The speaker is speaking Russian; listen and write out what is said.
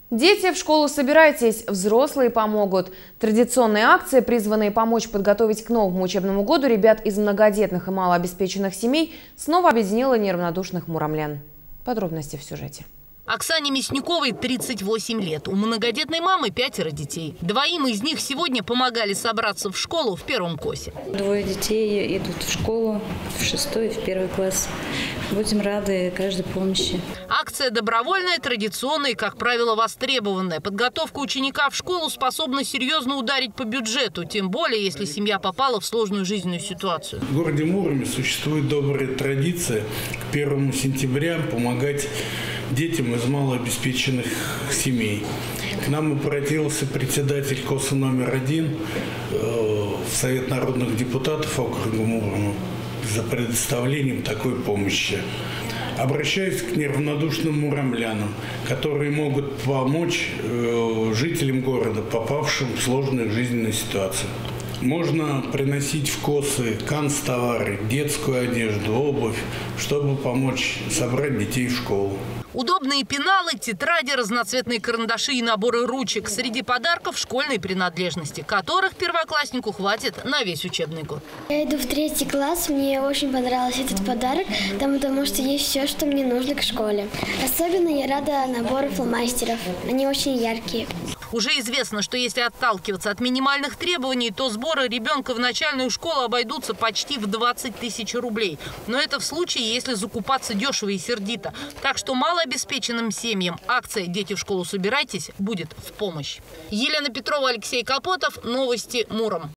Дети, в школу собирайтесь, взрослые помогут. Традиционные акции, призванные помочь подготовить к новому учебному году ребят из многодетных и малообеспеченных семей, снова объединила неравнодушных муромлян. Подробности в сюжете. Оксане Мясниковой 38 лет. У многодетной мамы 5 детей. Двоим из них сегодня помогали собраться в школу в первом классе. 2 детей идут в школу, в 6-й и в 1 класс. Будем рады каждой помощи. Акция добровольная, традиционная и, как правило, востребованная. Подготовка ученика в школу способна серьезно ударить по бюджету, тем более, если семья попала в сложную жизненную ситуацию. В городе Муроме существует добрая традиция к 1 сентября помогать детям из малообеспеченных семей. К нам обратился председатель КОСа номер 1 в Совет народных депутатов округа Мурома за предоставлением такой помощи. Обращаюсь к неравнодушным муромлянам, которые могут помочь жителям города, попавшим в сложную жизненную ситуацию. Можно приносить в КОСы канцтовары, детскую одежду, обувь, чтобы помочь собрать детей в школу. Удобные пеналы, тетради, разноцветные карандаши и наборы ручек. Среди подарков школьные принадлежности, которых первокласснику хватит на весь учебный год. Я иду в 3 класс, мне очень понравился этот подарок, потому что есть все, что мне нужно к школе. Особенно я рада набору фломастеров, они очень яркие. Уже известно, что если отталкиваться от минимальных требований, то сборы ребенка в начальную школу обойдутся почти в 20 тысяч рублей. Но это в случае, если закупаться дешево и сердито. Так что малообеспеченным семьям акция «Дети в школу собирайтесь» будет в помощь. Елена Петрова, Алексей Капотов. Новости Муром.